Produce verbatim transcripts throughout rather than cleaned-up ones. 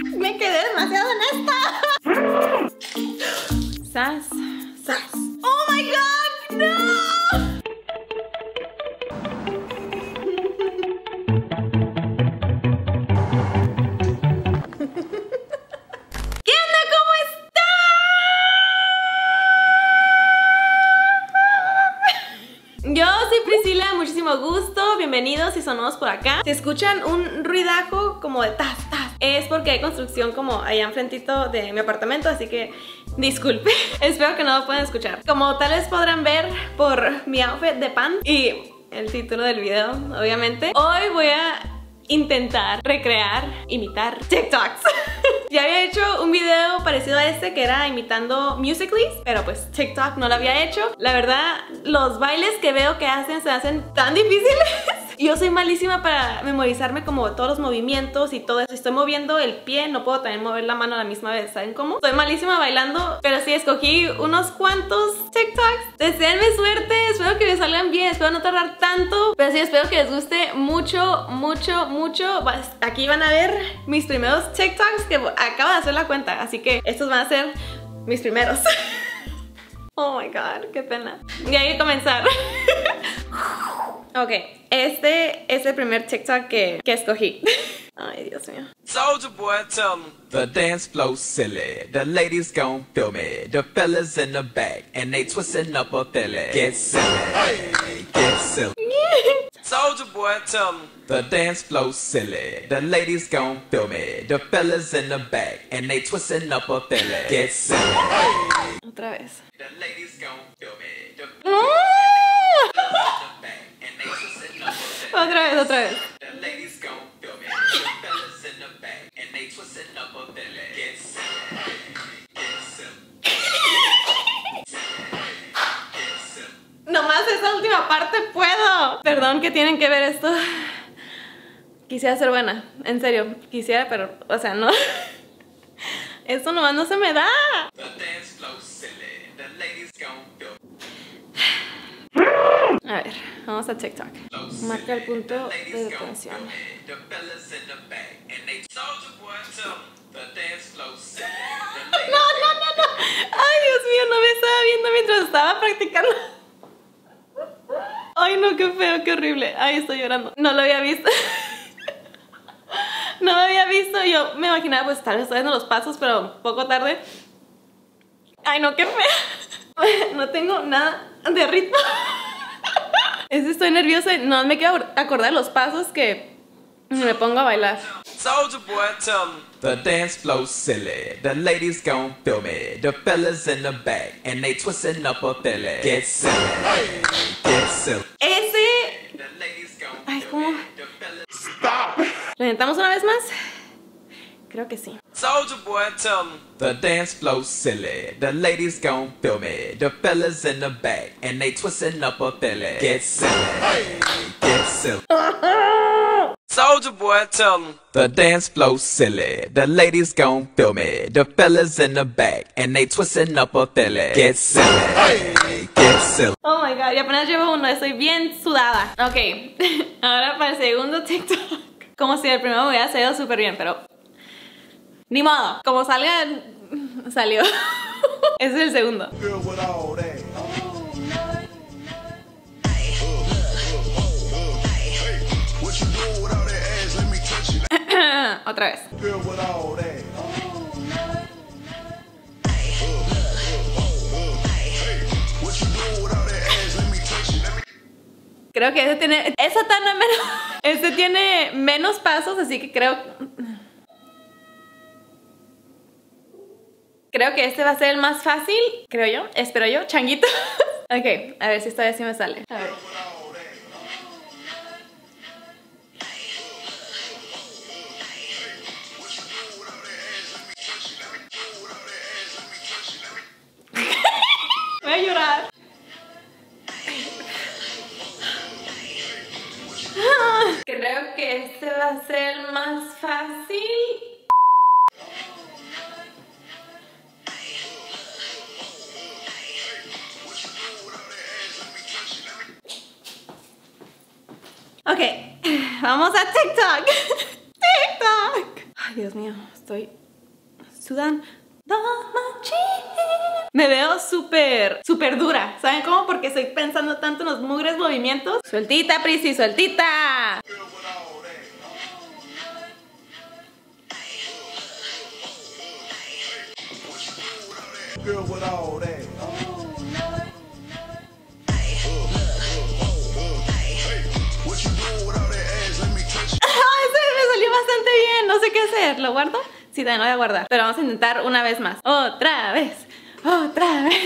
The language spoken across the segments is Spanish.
Me quedé demasiado en esta. Sas, sas. Oh my god, no. Yo soy Priscila, muchísimo gusto, bienvenidos si son nuevos por acá. Si escuchan un ruidajo como de tas, tas, es porque hay construcción como allá enfrentito de mi apartamento, así que disculpe. Espero que no lo puedan escuchar. Como tal vez podrán ver por mi outfit de pan y el título del video, obviamente, hoy voy a intentar recrear, imitar TikToks. Ya había hecho un video parecido a este que era imitando Musical.ly, pero pues TikTok no lo había hecho. La verdad, los bailes que veo que hacen se hacen tan difíciles. Yo soy malísima para memorizarme como todos los movimientos y todo eso. Si estoy moviendo el pie, no puedo también mover la mano a la misma vez, ¿saben cómo? Soy malísima bailando, pero sí escogí unos cuantos TikToks. Deseenme suerte, espero que me salgan bien, espero no tardar tanto, pero sí espero que les guste mucho, mucho, mucho. Aquí van a ver mis primeros TikToks que acabo de hacer la cuenta, así que estos van a ser mis primeros. Oh my god, qué pena. Y hay que comenzar. Ok, este es el primer TikTok que, que escogí. Ay, Dios mío. Soldier boy, tell me. The dance flow silly. The ladies gon' feel me. The fellas in the back and they twisting up a belly. Get silly, hey, get silly. Soldier boy, tell me. The dance flow silly. The ladies gon' feel me. The fellas in the back and they twisting up a belly. Get silly, hey. Otra vez. The ladies gon' feel me. The ¡No! Otra vez, otra vez. The ladies gon' feel me. The fellas in the back and they twisting up a belly. Get silly, get silly. Nomás esa última parte puedo. Perdón que tienen que ver esto. Quisiera ser buena, en serio, quisiera, pero, o sea, no. Esto nomás no se me da. The dance flow silly. The ladies gon' feel. A ver, vamos a TikTok. Marca el punto de detención. No, no, no, no. Ay, Dios mío, no me estaba viendo mientras estaba practicando. Ay, no, qué feo, qué horrible. Ay, estoy llorando. No lo había visto. No me había visto. Yo me imaginaba, pues tal vez estoy haciendo los pasos, pero poco tarde. Ay, no, qué feo. No tengo nada de ritmo. Es que estoy nerviosa y no me quiero acordar los pasos que me pongo a bailar. Soldier boy, tell me. The dance flow silly. The ladies gon' feel me. The fellas in the back and they twisting up a belly. Get silly, get silly. Ese. Ay, ¿cómo? Stop. ¿Lo intentamos una vez más? Creo que sí. Soldier boy, tell me. The dance flow silly. The ladies gon' feel me. The fellas in the back and they twisting up a belly. Get silly, get silly. Soldier boy, tell me. The dance flow silly. The ladies gon' feel me. The fellas in the back and they twisting up a belly. Get silly, get silly. Oh my god, y apenas llevo uno, estoy bien sudada. Ok, ahora para el segundo TikTok. Como si el primero me hubiera salido súper bien, pero ni modo, como salga, salió. Ese es el segundo. Otra vez. Creo que ese tiene, esa tan menos, este tiene menos pasos, así que creo, creo que este va a ser el más fácil, creo yo, espero yo, changuito. Ok, a ver si esta vez sí me sale. A ver. Voy a llorar. Creo que este va a ser más fácil. Ok, vamos a TikTok. TikTok. Ay, Dios mío, estoy sudando machín. Me veo súper, súper dura. ¿Saben cómo? Porque estoy pensando tanto en los mugres movimientos. Sueltita, Prissy, sueltita. Girl with all that. Me salió bastante bien, no sé qué hacer. ¿Lo guardo? Sí, también lo voy a guardar. Pero vamos a intentar una vez más. Otra vez, otra vez.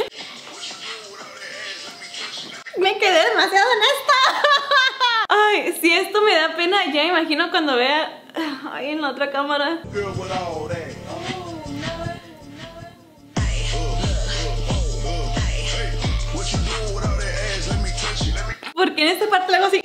Me quedé demasiado en esta. Ay, si esto me da pena, ya imagino cuando vea ay, en la otra cámara. Porque en esta parte le hago así.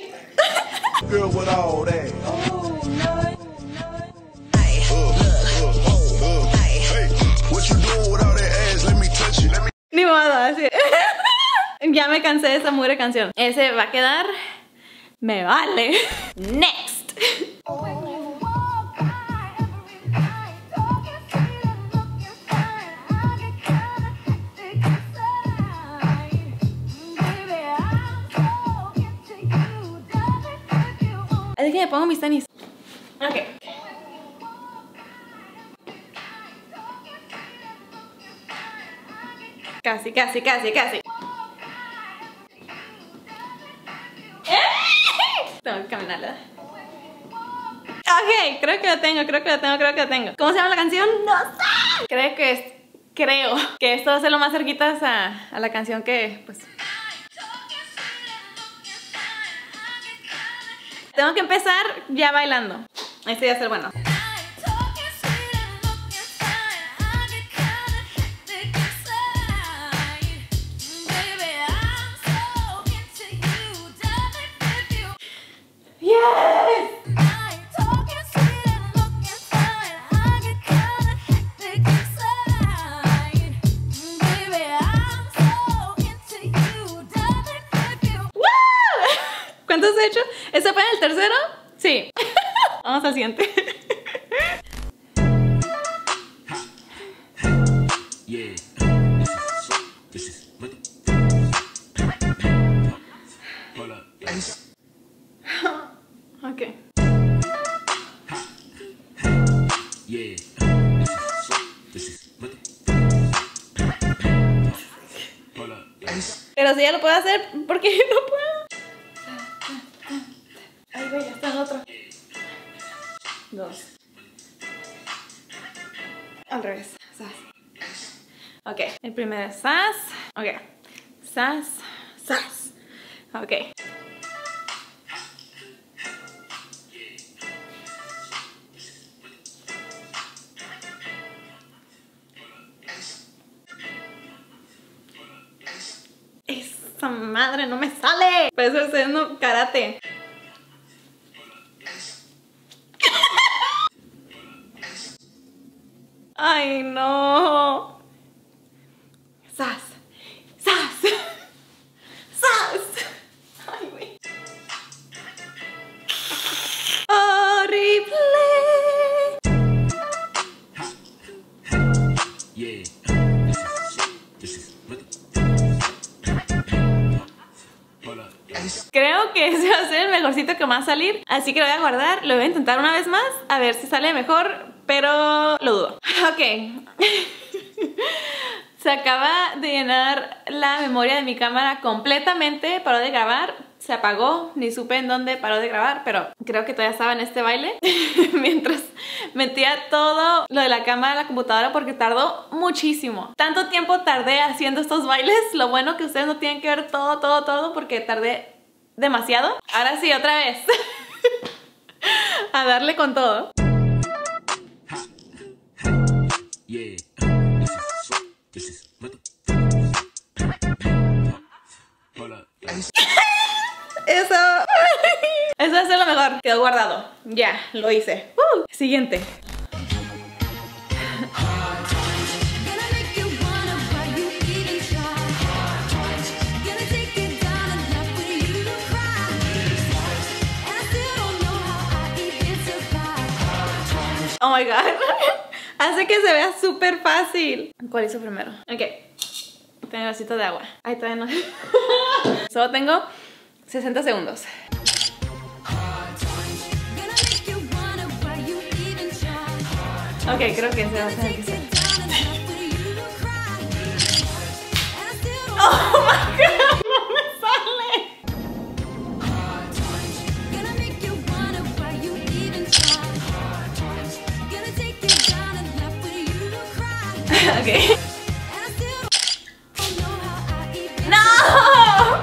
Ni modo, así. Ya me cansé de esa mugre canción. Ese va a quedar. Me vale. Next. Así que me pongo mis tenis. Ok. Casi, casi, casi, casi. Tengo que caminarla. Ok, creo que la tengo, creo que la tengo, creo que la tengo. ¿Cómo se llama la canción? No sé. Creo que es, creo que esto va a ser lo más cerquitas a, a la canción que, pues... Tengo que empezar ya bailando. Este va a ser bueno. Yes. ¿Cuántos he hecho? ¿Ese fue el tercero? Sí. Vamos al siguiente. Ok. Pero si ya lo puedo hacer, ¿por qué no puedo? Ay, güey, ya está en otro. Dos. Al revés. Sas. Ok. El primero es sas. Ok. Sas. Sas. Ok. Esa madre no me sale. Parece que estoy haciendo karate. Ay, no. Sas. Sas. Sas. Ay, güey. Horrible. Creo que ese va a ser el mejorcito que me va a salir. Así que lo voy a guardar. Lo voy a intentar una vez más. A ver si sale mejor. Pero lo dudo. Ok. Se acaba de llenar la memoria de mi cámara completamente. Paró de grabar. Se apagó. Ni supe en dónde paró de grabar. Pero creo que todavía estaba en este baile. Mientras metía todo lo de la cámara a la computadora. Porque tardó muchísimo. Tanto tiempo tardé haciendo estos bailes. Lo bueno que ustedes no tienen que ver todo, todo, todo. Porque tardé demasiado. Ahora sí, otra vez. A darle con todo. Eso. Eso va a ser lo mejor. Quedó guardado. Ya, lo hice. Uh, siguiente. Oh my god. Hace que se vea súper fácil. ¿Cuál hizo primero? Ok. Tengo un vasito de agua. Ay, todavía no. Solo tengo sesenta segundos. Ok, creo que se va a tener que ser. Oh my god, no me sale. Ok. ¡No!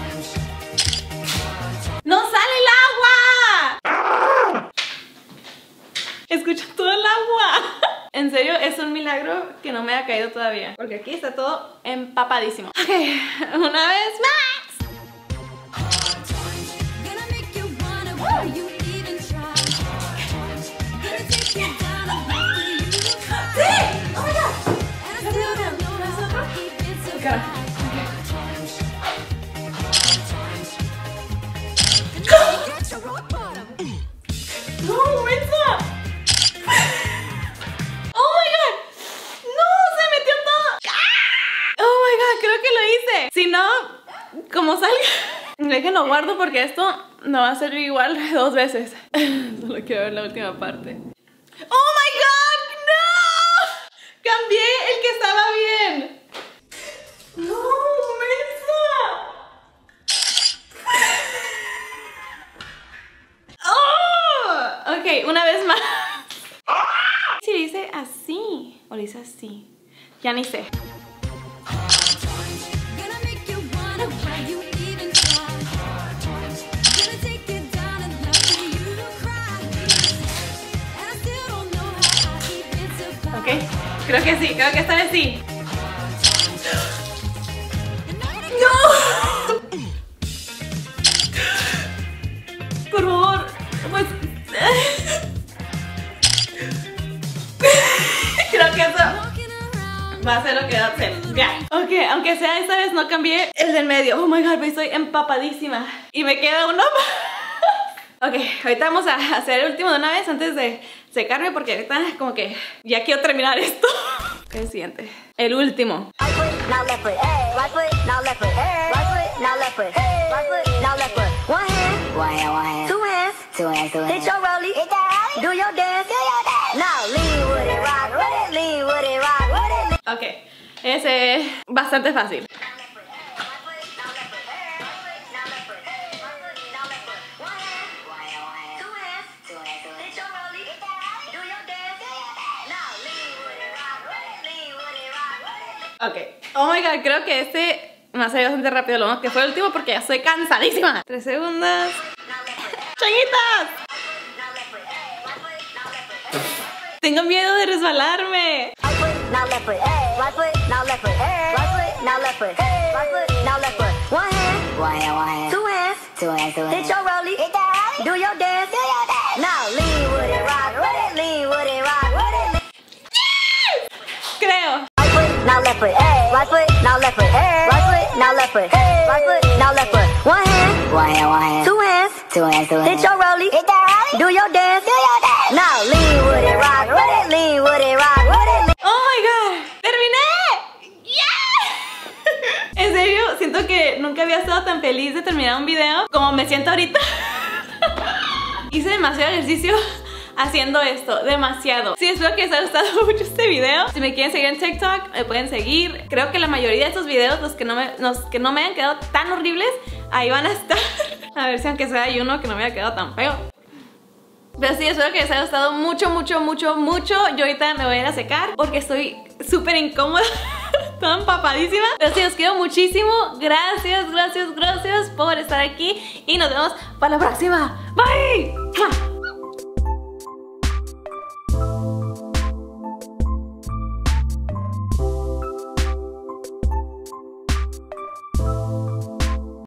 ¡No sale el agua! Escucha todo el agua. En serio, es un milagro que no me haya caído todavía, porque aquí está todo empapadísimo. Ok, una vez más. ¡No, mensa! ¡Oh my god! ¡No! ¡Se metió todo! ¡Oh my god! Creo que lo hice. Si no, como salga, déjenlo guardo porque esto no va a ser igual dos veces. Solo quiero ver la última parte. ¡Oh my god! ¡No! Cambié el que estaba bien. ¡No, mensa! ¡Oh! Ok, una vez más. Si lo hice así o lo hice así, ya ni sé. Ok, creo que sí, creo que esta vez sí. ¡No! Por favor, pues... Creo que eso va a ser lo que va a hacer. Ya. Ok, aunque sea esta vez no cambié el del medio. Oh my god, estoy empapadísima. Y me queda uno más. Ok, ahorita vamos a hacer el último de una vez antes de secarme, porque ahorita como que ya quiero terminar esto. Ok, el siguiente. El último. Ok, ese es bastante fácil. Ok, oh my god, creo que este me ha salido bastante rápido, lo más que fue el último porque ya estoy cansadísima. Tres segundos. ¡Changuitas! Tengo miedo de resbalarme. Creo. Now left foot, right foot, now left foot, right foot, now left foot, right foot, now left foot. One hand, one hand, one hand, two hands, two hands, two hands. Hit your rollie, hit that rollie, do your dance, do your dance. Now lean with it, rock with it, lean with it, rock with it. Oh my god, terminé. Yeah. En serio, siento que nunca había estado tan feliz de terminar un video como me siento ahorita. Hice demasiado ejercicio haciendo esto, demasiado. Sí, espero que les haya gustado mucho este video. Si me quieren seguir en TikTok, me pueden seguir. Creo que la mayoría de estos videos, los que no me, los que no me hayan quedado tan horribles, ahí van a estar. A ver si aunque sea hay uno que no me haya quedado tan feo. Pero sí, espero que les haya gustado mucho, mucho, mucho, mucho. Yo ahorita me voy a ir a secar porque estoy súper incómoda. Toda empapadísima. Pero sí, os quiero muchísimo. Gracias, gracias, gracias por estar aquí. Y nos vemos para la próxima. Bye.